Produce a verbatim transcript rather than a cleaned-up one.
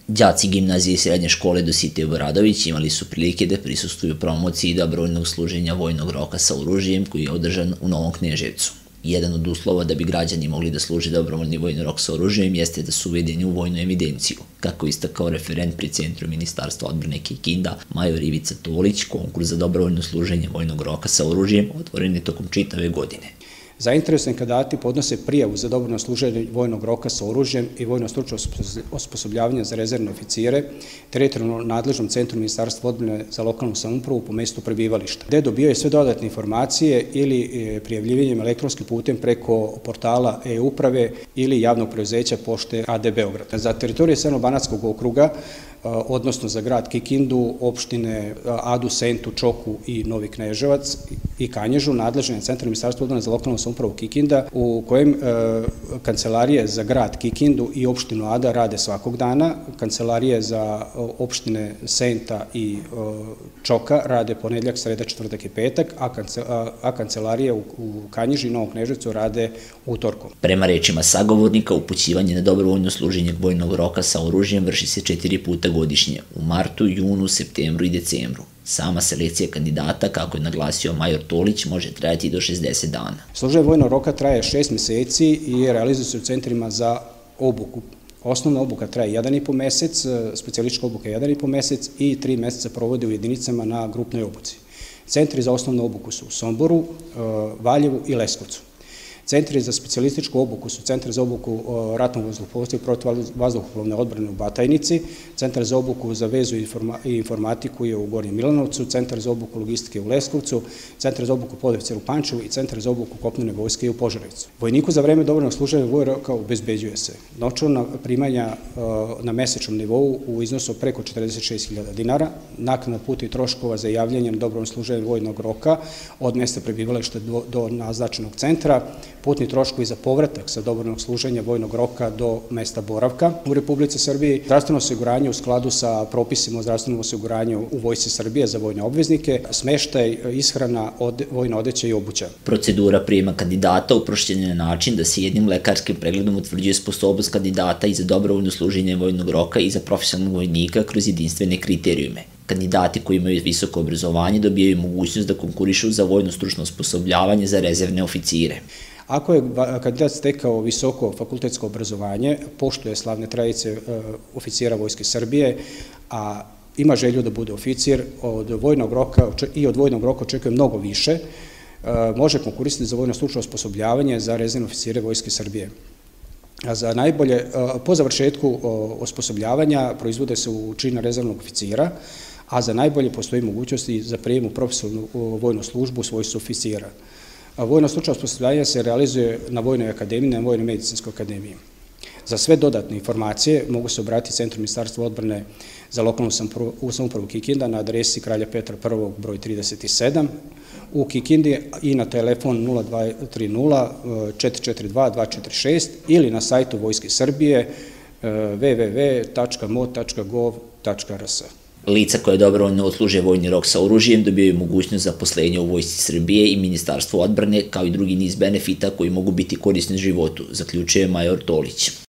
Đaci gimnazije i srednje škole Dositej Obradović imali su prilike da prisustvuju promociji dobrovoljnog služenja vojnog roka sa oružjem koji je održan u Novom Kneževcu. Jedan od uslova da bi građani mogli da služe dobrovoljni vojni rok sa oružjem jeste da su uvedeni u vojnu evidenciju. Kako je istakao referent pri Centru Ministarstva odbrane Kikinda, major Ivica Tolić, konkurs za dobrovoljno služenje vojnog roka sa oružjem otvoren je tokom čitave godine. Zainteresovani kandidati podnose prijavu za dobrovoljno služenje vojnog roka sa oružjem i vojno stručno osposobljavanje za rezervne oficire teritorijalno nadležnom Centru Ministarstva odbrane za lokalnu samoupravu po mestu prebivališta, gde dobijaju sve dodatne informacije ili prijavljivanjem elektronskim putem preko portala e-uprave ili javnog preduzeća Pošte a de Beograd. Za teritoriju Severnobanaatskog okruga, odnosno za grad Kikindu, opštine Adu, Sentu, Čoku i Novi Kneževac i Kanjižu, nadležan je Centar Ministarstva odbrane za lokalnu samoupravu Kikinda, u kojem kancelarije za grad Kikindu i opštinu Ada rade svakog dana, kancelarije za opštine Senta i Čoka rade ponedeljak, sreda, četvrtak i petak, a kancelarije u Kanjiži i Novom Kneževcu rade utorkom. Prema rečima sagovornika, upućivanje na dobrovoljno služenje vojnog roka sa oružjem vrši se četiri puta godišnje, u martu, junu, septembru i decembru. Sama selekcija kandidata, kako je naglasio major Tolić, može trajati do šezdeset dana. Služenje vojnog roka traje šest meseci i realizuje se u centrima za obuku. Osnovna obuka traje jedan i po mesec, specijalistička obuka jedan i po mesec i tri meseca provode u jedinicama na grupnoj obuci. Centri za osnovnu obuku su u Somboru, Valjevu i Leskovcu. Centri za specijalističku obuku su Centar za obuku ratnog vazduhoplovstva i protivvazduhoplovne odbrane u Batajnici, Centar za obuku za vezu i informatiku je u Gornjem Milanovcu, Centar za obuku logistike u Leskovcu, Centar za obuku podoficera u Pančevu i Centar za obuku kopnene vojske u Požarevcu. Vojniku za vreme dobrovoljnog služenja vojnog roka obezbeđuje se novčana primanja na mesečnom nivou u iznosu preko četrdeset šest hiljada dinara, naknada puta i troškova za javljanje na dobrovoljno služenje vojnog roka od mesta prebivališta do naznačenog centra, putni troškovi za povratak sa dobrovoljnog služenja vojnog roka do mesta boravka u Republici Srbiji, zdravstveno osiguranje u skladu sa propisima o zdravstvenom osiguranju u Vojsci Srbije za vojne obveznike, smeštaj, ishrana, vojna odeća i obuća. Procedura prijema kandidata uprošćena je na način da se jednim lekarskim pregledom utvrđuje sposobnost kandidata i za dobrovoljno služenje vojnog roka i za profesionalnog vojnika kroz jedinstvene kriterijume. Kandidati koji imaju visoko obrazovanje dobijaju mogućnost da konkurišu za vojno stručno osposobljavanje za rezervne oficire. Ako je kandidat stekao visoko fakultetsko obrazovanje, poštuje slavne tradicije oficira Vojske Srbije, a ima želju da bude oficir, od vojnog roka i od vojnog roka očekuje mnogo više, može konkurisati za vojno stručno osposobljavanje za rezervne oficire Vojske Srbije. Za najbolje, po završetku osposobljavanja proizvode se u čin rezervnog oficira, a za najbolje postoji mogućnosti za prijem u profesionalnu vojnu službu u svojstvu oficira. Vojno stručno osposobljavanje se realizuje na Vojnoj akademiji, na Vojnoj medicinskoj akademiji. Za sve dodatne informacije mogu se obratiti Centru Ministarstva odbrane za lokalnu samoupravu Kikinda na adresi Kralja Petra prvog broj trideset sedam u Kikindi i na telefon nula dva tri nula četiri četiri dva dva četiri šest ili na sajtu Vojske Srbije w w w tačka mo tačka gov tačka r s. Lica koje dobrovoljno odsluže vojni rok sa oružjem dobijaju mogućnost zaposlenja u Vojsci Srbije i Ministarstvu odbrane, kao i drugi niz benefita koji mogu biti korisni životu, zaključuje major Tolić.